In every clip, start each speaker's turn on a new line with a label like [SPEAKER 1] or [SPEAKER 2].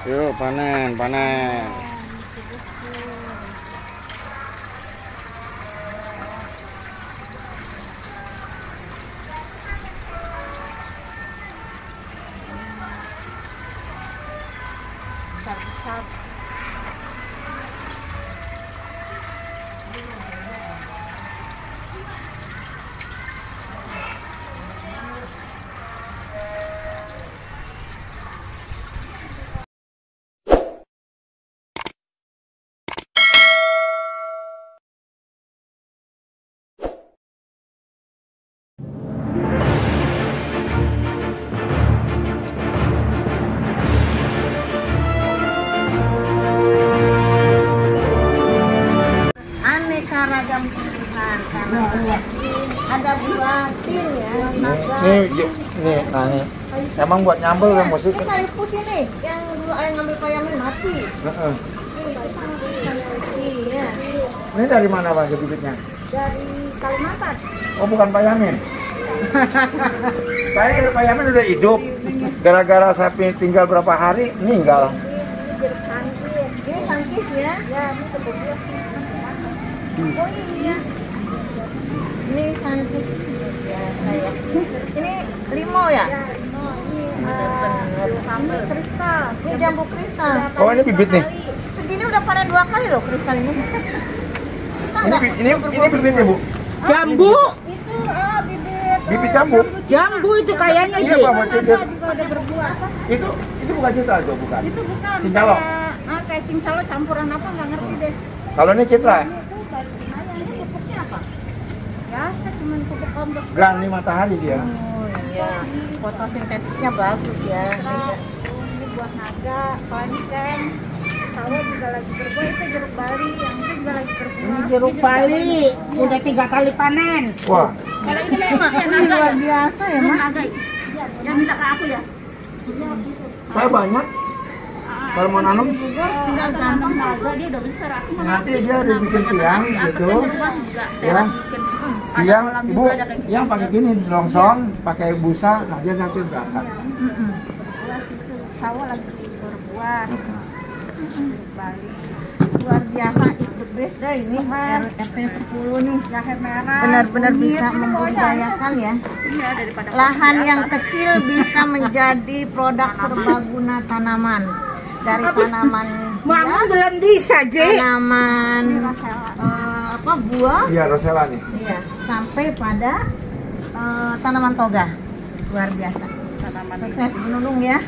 [SPEAKER 1] Yuk panen, panen.
[SPEAKER 2] Besar-besar. Ragam pilihan karena ada buah tin ya, naga.
[SPEAKER 1] Nih, emang buat nyambel ya musik.
[SPEAKER 2] Ini kayu putih nih, yang dulu ayah ngambil payangan mati. Iya.
[SPEAKER 1] Ini dari mana bang bibitnya?
[SPEAKER 2] Dari Kalimantan.
[SPEAKER 1] Oh bukan payamin. Saya dari payamin udah hidup. Gara-gara sapi tinggal berapa hari meninggal.
[SPEAKER 2] Ini sangkis ya. Ya, ini kebetulan. Oh iya. Ini sangkis ya saya. Ini limau ya? Ya, limau. Ini kristal. Ini jambu kristal.
[SPEAKER 1] Oh ini bibit nih.
[SPEAKER 2] Segini udah panen 2 kali loh kristal ini.
[SPEAKER 1] Ini bibitnya bu?
[SPEAKER 3] Jambu.
[SPEAKER 2] Itu bibit.
[SPEAKER 1] Bibit jambu?
[SPEAKER 3] Jambu itu kayaknya
[SPEAKER 1] Iya
[SPEAKER 3] Ji.
[SPEAKER 1] pak, buat cicit.
[SPEAKER 2] Juga udah berbuah.
[SPEAKER 1] Itu bukan citra itu bukan?
[SPEAKER 2] Itu bukan.
[SPEAKER 1] Cincalo?
[SPEAKER 2] Kayak cincalo campuran apa nggak ngerti deh.
[SPEAKER 1] Kalau ini citra?
[SPEAKER 2] Ini pupuknya apa? Ya, cuman pupuk kompos.
[SPEAKER 1] Grani matahari dia.
[SPEAKER 2] Oh iya, fotosintetisnya bagus ya. Ini buah naga, panceng, sawah juga lagi berbuah. Itu jeruk bali, yang itu juga lagi berbuah.
[SPEAKER 3] Ini jeruk bali udah 3 kali panen.
[SPEAKER 1] Wah.
[SPEAKER 2] Kalau ini Mak, ini luar biasa ya Mak. Yang minta ke aku ya?
[SPEAKER 1] Saya banyak. Kalau mau nanam,
[SPEAKER 2] Tinggal gampang naga, dia udah besar. Aku
[SPEAKER 1] nanti dia ada bikin tiang gitu. Ya. Tiang, ibu, yang pakai gini longsong, pakai busa, nah dia nanti berangkat.
[SPEAKER 2] Sawah lagi berbuah. Bali. Luar biasa, it's the best dah ini. RT 10 nih. Jahe merah. Benar-benar bisa membudidayakan ya. Lahan yang kecil bisa menjadi produk serbaguna tanaman. Dari tanaman
[SPEAKER 3] Mama belum bisa, Ji.
[SPEAKER 2] tanaman buah,
[SPEAKER 1] Iya, rosella nih.
[SPEAKER 2] iya, sampai pada tanaman toga. Luar biasa. Sukses menulung ya.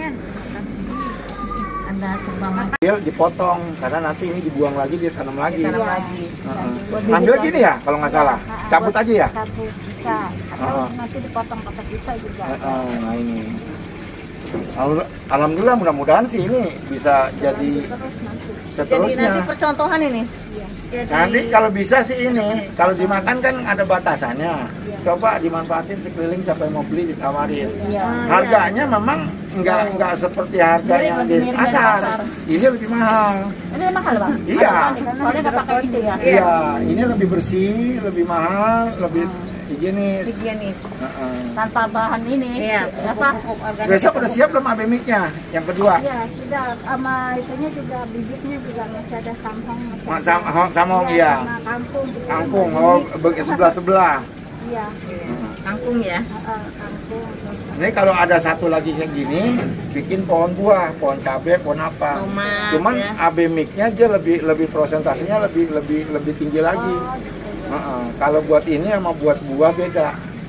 [SPEAKER 2] Ada serba macam.
[SPEAKER 1] Dia dipotong karena nanti ini dibuang lagi, dia tanam lagi.
[SPEAKER 2] Ditanam lagi.
[SPEAKER 1] Ambil gini ya kalau nggak salah. Cabut aja ya.
[SPEAKER 2] Cabut bisa. Atau nanti dipotong pakai pisau juga.
[SPEAKER 1] Nah ini. Alhamdulillah mudah-mudahan sih ini bisa jadi
[SPEAKER 2] Jadi
[SPEAKER 1] seterusnya.
[SPEAKER 2] nanti percontohan ini. Jadi,
[SPEAKER 1] Nanti kalau bisa sih ini, kalau dimakan kan ada batasannya. Coba dimanfaatin sekeliling siapa yang mau beli ditawarin. Harganya memang nggak seperti harga yang di pasar. Ini lebih mahal.
[SPEAKER 2] Ini mahal bang?
[SPEAKER 1] Iya.
[SPEAKER 2] Soalnya nggak pakai itu ya.
[SPEAKER 1] Iya, ini lebih bersih, lebih mahal, lebih higienis.
[SPEAKER 2] Higienis.
[SPEAKER 3] Tanpa bahan ini.
[SPEAKER 2] Iya.
[SPEAKER 3] Apa?
[SPEAKER 1] Besok udah siap belum abemiknya? Yang kedua.
[SPEAKER 2] Iya sudah. Sama itunya juga bibitnya juga masih ada sampong.
[SPEAKER 1] Sama iya.
[SPEAKER 2] Sama kangkung.
[SPEAKER 1] Kangkung, sebelah-sebelah.
[SPEAKER 2] Iya. Kangkung ya. Kangkung.
[SPEAKER 1] Ini kalau ada satu lagi yang gini, bikin pohon buah, pohon cabai, pohon apa.
[SPEAKER 2] Tomat,
[SPEAKER 1] Cuman
[SPEAKER 2] ya.
[SPEAKER 1] abemiknya dia lebih prosentasenya lebih tinggi lagi. Kalau buat ini sama buat buah beda.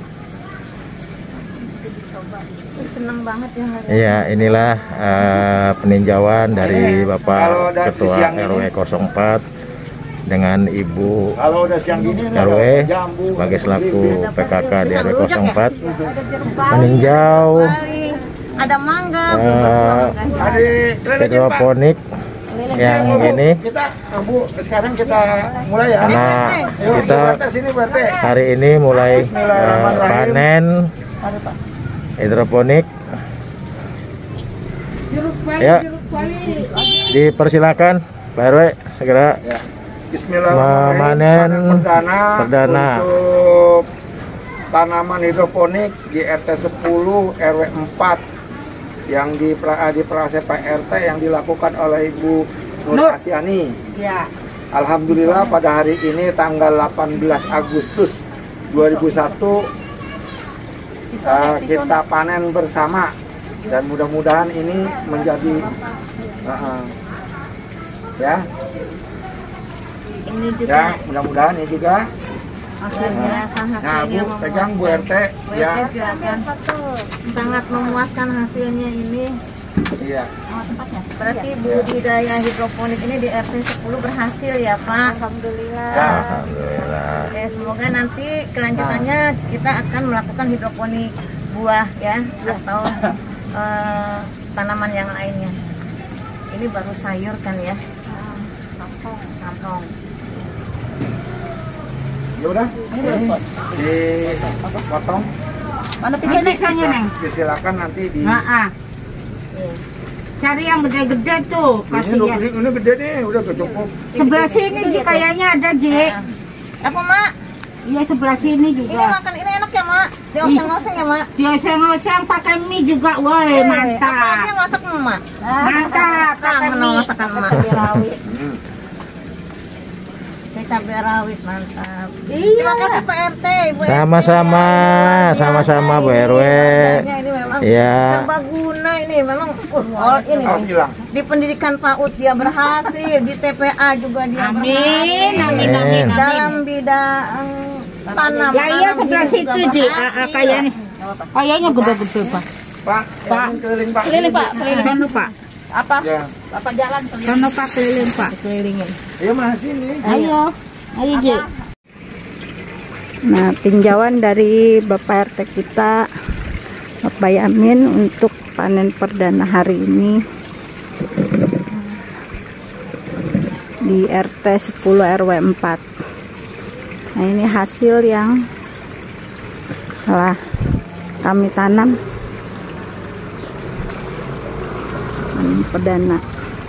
[SPEAKER 2] Seneng banget ya.
[SPEAKER 4] Iya, inilah peninjauan dari
[SPEAKER 1] Kalau
[SPEAKER 4] Bapak
[SPEAKER 1] udah
[SPEAKER 4] Ketua
[SPEAKER 1] siang
[SPEAKER 4] RW
[SPEAKER 1] ini.
[SPEAKER 4] 04 dengan Ibu
[SPEAKER 1] Kalau udah siang gini ini
[SPEAKER 4] RW
[SPEAKER 1] ada jambu,
[SPEAKER 4] sebagai selaku PKK di
[SPEAKER 2] Bisa
[SPEAKER 4] RW
[SPEAKER 2] ngerujak
[SPEAKER 4] 04
[SPEAKER 2] Ada jeruk bali,
[SPEAKER 4] meninjau
[SPEAKER 2] ada mangga,
[SPEAKER 1] Adik,
[SPEAKER 4] hidroponik yang ini.
[SPEAKER 1] Kita, Bu, sekarang kita mulai ya.
[SPEAKER 4] Nah,
[SPEAKER 1] Yuk,
[SPEAKER 4] kita
[SPEAKER 1] Bu RT sini, Bu RT.
[SPEAKER 4] hari ini mulai panen hidroponik. Ya, dipersilakan Pak RW segera
[SPEAKER 1] Ya. Bismillahirrahmanirrahim.
[SPEAKER 4] memanen
[SPEAKER 1] perdana untuk tanaman hidroponik di RT 10 RW 4 yang di Prase Pak RT yang dilakukan oleh Ibu Nur Asyani.
[SPEAKER 3] Ya.
[SPEAKER 1] Alhamdulillah pada hari ini tanggal 18 Agustus 2001 kita panen bersama dan mudah-mudahan ini menjadi ya.
[SPEAKER 2] Ini juga
[SPEAKER 1] Ya, mudah-mudahan ini juga.
[SPEAKER 2] hasilnya
[SPEAKER 1] Nah, Bu, pegang Bu RT ya.
[SPEAKER 2] silakan. Sangat memuaskan hasilnya ini.
[SPEAKER 1] Iya.
[SPEAKER 2] Berarti budidaya hidroponik ini di RT 10 berhasil ya Pak? Alhamdulillah.
[SPEAKER 1] Ya.
[SPEAKER 4] Alhamdulillah.
[SPEAKER 2] Oke, semoga nanti kelanjutannya kita akan melakukan hidroponik buah ya atau tanaman yang lainnya. Ini baru sayur kan ya? Kangkong.
[SPEAKER 1] Ya udah. Ini dipotong.
[SPEAKER 3] Mana pisahnya, Neng?
[SPEAKER 1] Silakan nanti di
[SPEAKER 3] Nah, cari yang gede-gede tuh, kasih ya.
[SPEAKER 1] ini gede nih, udah cukup.
[SPEAKER 3] Sebelah sini Ji, kayaknya ada Ji.
[SPEAKER 2] Apa Mak?
[SPEAKER 3] Iya sebelah sini
[SPEAKER 2] Ini
[SPEAKER 3] juga.
[SPEAKER 2] makan ini enak ya Mak? Dioseng-oseng ya Mak?
[SPEAKER 3] Dioseng-oseng pakai mie juga, woi
[SPEAKER 2] Apalagi
[SPEAKER 3] mantap.
[SPEAKER 2] yang masak Mak?
[SPEAKER 3] Mantap, pakai
[SPEAKER 2] Kangen
[SPEAKER 3] mie.
[SPEAKER 2] masakan Mak. Cabai rawit mantap. Terima kasih Pak RT, Bu RT.
[SPEAKER 4] Sama-sama,
[SPEAKER 2] Luar biasa
[SPEAKER 4] sama-sama Bu
[SPEAKER 2] ini,
[SPEAKER 4] RW.
[SPEAKER 2] wadahnya ini memang
[SPEAKER 4] Iya.
[SPEAKER 2] serbaguna ini memang all ini
[SPEAKER 1] Harus
[SPEAKER 2] nih.
[SPEAKER 1] hilang.
[SPEAKER 2] Di pendidikan PAUD dia berhasil, di TPA juga dia
[SPEAKER 3] Amin,
[SPEAKER 2] berhasil.
[SPEAKER 3] amin, amin, amin.
[SPEAKER 2] Dalam bidang tanam.
[SPEAKER 3] Ya iya
[SPEAKER 2] tanam
[SPEAKER 3] sebelah
[SPEAKER 2] ini juga
[SPEAKER 3] situ Ji,
[SPEAKER 2] berhasil.
[SPEAKER 3] kayaknya. Kayaknya gede-gede Pak.
[SPEAKER 1] Pak,
[SPEAKER 3] Pak.
[SPEAKER 1] keliling Pak.
[SPEAKER 3] Keliling Pak, keliling. Sono Pak. Apa?
[SPEAKER 1] Ya.
[SPEAKER 3] Apa jalan? Sono Pak keliling Pak, kelilingin.
[SPEAKER 1] Iya Mas ini.
[SPEAKER 3] Ayo, ayo Ji.
[SPEAKER 2] Nah, tinjauan dari Bapak RT kita, Bapak Yamin, untuk panen perdana hari ini di RT 10 RW 4. Nah, ini hasil yang telah kami tanam panen perdana.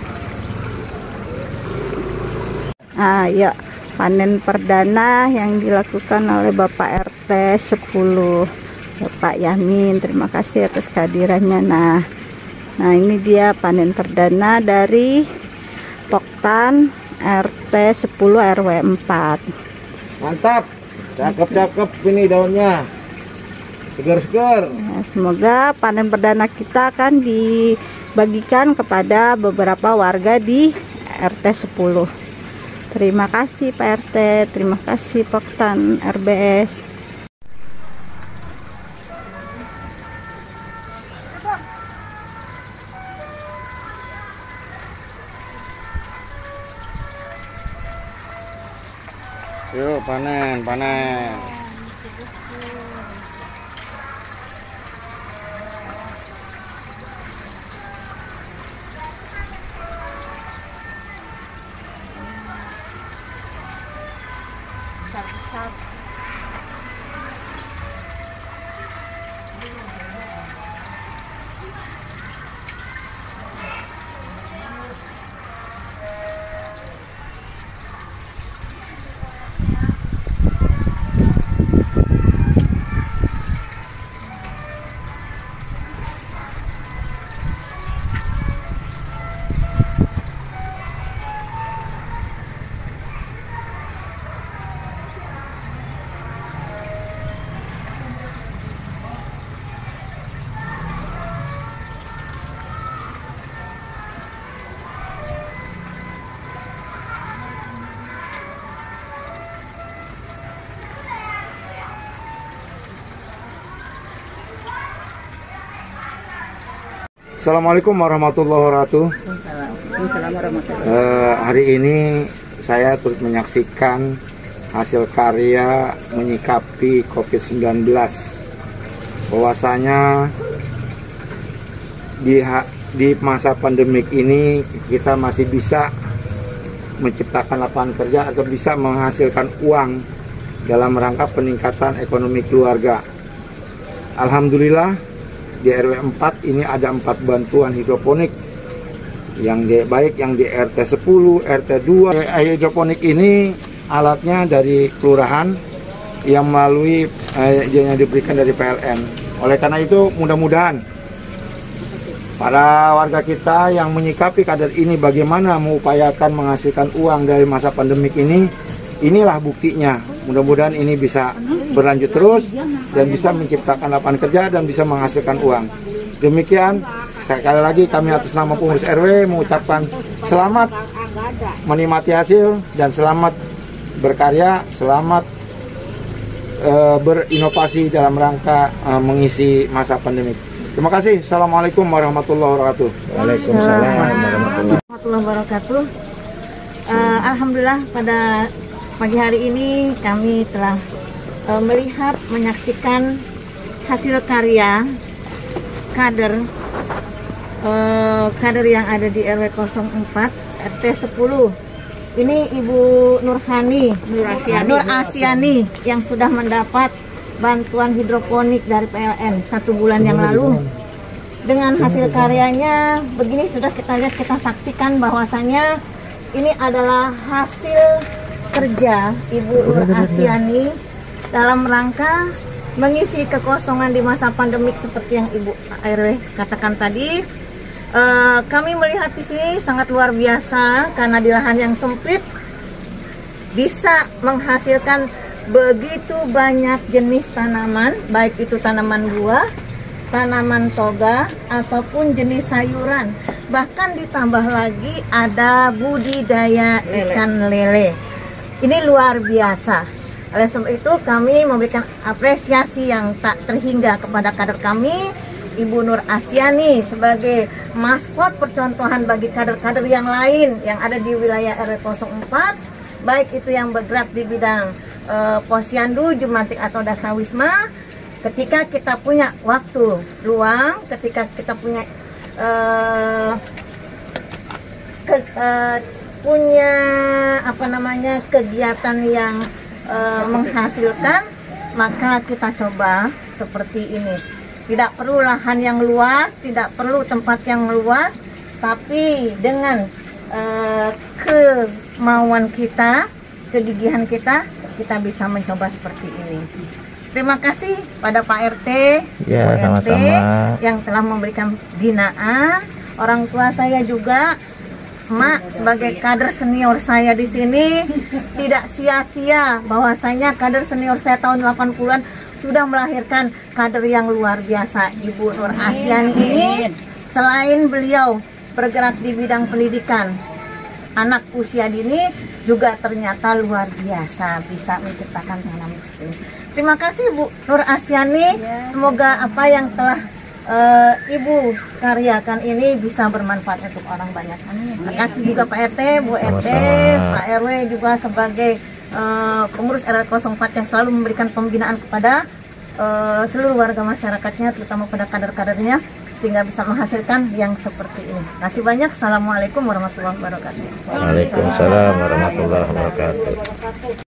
[SPEAKER 2] Ya. Panen perdana yang dilakukan oleh Bapak RT 10 Bapak Yamin. Terima kasih atas kehadirannya. Nah ini dia panen perdana dari Poktan RT 10 RW 4.
[SPEAKER 4] Mantap. Cakep-cakep ini daunnya. Segar-segar.
[SPEAKER 2] Nah, semoga panen perdana kita akan dibagikan kepada beberapa warga di RT 10. Terima kasih Pak RT, terima kasih Poktan RBS.
[SPEAKER 4] Yuk panen, panen.
[SPEAKER 1] Assalamualaikum warahmatullahi wabarakatuh. Hari ini saya turut menyaksikan hasil karya menyikapi COVID-19. Bahwasanya di masa pandemik ini kita masih bisa menciptakan lapangan kerja atau bisa menghasilkan uang dalam rangka peningkatan ekonomi keluarga. Alhamdulillah di RW 4 ini ada 4 bantuan hidroponik yang baik yang di RT 10, RT 2. Hidroponik ini alatnya dari kelurahan yang melalui yang diberikan dari PLN. Oleh karena itu mudah-mudahan Para warga kita yang menyikapi kader ini bagaimana mengupayakan menghasilkan uang dari masa pandemik ini, inilah buktinya. Mudah-mudahan ini bisa berlanjut terus dan bisa menciptakan lapangan kerja dan bisa menghasilkan uang. Demikian, sekali lagi kami atas nama pengurus RW mengucapkan selamat menikmati hasil dan selamat berkarya, selamat berinovasi dalam rangka mengisi masa pandemik. Terima kasih. Assalamualaikum warahmatullahi wabarakatuh.
[SPEAKER 4] Waalaikumsalam warahmatullahi
[SPEAKER 2] wabarakatuh. Alhamdulillah pada pagi hari ini kami telah melihat, menyaksikan hasil karya kader yang ada di RW 04 RT 10. Ini Ibu Nur Asyani yang sudah mendapat bantuan hidroponik dari PLN 1 bulan yang lalu. Dengan hasil karyanya begini sudah kita lihat, kita saksikan bahwasanya ini adalah hasil kerja Ibu Nur Asyani dalam rangka mengisi kekosongan di masa pandemik seperti yang Ibu RW katakan tadi. Kami melihat di sini sangat luar biasa karena di lahan yang sempit bisa menghasilkan begitu banyak jenis tanaman, baik itu tanaman buah, tanaman toga, ataupun jenis sayuran. Bahkan ditambah lagi ada budidaya ikan lele. Ini luar biasa. Oleh sebab itu kami memberikan apresiasi yang tak terhingga kepada kader kami, Ibu Nur Asyani, sebagai maskot percontohan bagi kader-kader yang lain yang ada di wilayah RW 04, baik itu yang bergerak di bidang posyandu, jumantik atau dasawisma. Ketika kita punya waktu luang, ketika kita punya kegiatan yang menghasilkan, maka kita coba seperti ini. Tidak perlu lahan yang luas, tidak perlu tempat yang luas, tapi dengan kemauan kita, kegigihan kita bisa mencoba seperti ini. Terima kasih pada Pak RT,
[SPEAKER 4] Ya,
[SPEAKER 2] Ibu RT
[SPEAKER 4] sama-sama.
[SPEAKER 2] yang telah memberikan binaan. Orang tua saya juga, Mak, sebagai kader senior saya di sini, tidak sia-sia bahwasanya kader senior saya tahun 80-an sudah melahirkan kader yang luar biasa. Ibu Nur Asyani ini, selain beliau bergerak di bidang pendidikan anak usia dini, juga ternyata luar biasa bisa menciptakan tanaman ini. Terima kasih Bu Nur Asyani. Semoga apa yang telah Ibu karyakan ini bisa bermanfaat untuk orang banyak. Terima kasih juga Pak RT, Bu RT, Pak RW juga sebagai pengurus RW 04 yang selalu memberikan pembinaan kepada seluruh warga masyarakatnya, terutama pada kader-kadernya, sehingga bisa menghasilkan yang seperti ini. Terima kasih banyak. Assalamualaikum warahmatullahi wabarakatuh.
[SPEAKER 4] Waalaikumsalam warahmatullahi wabarakatuh.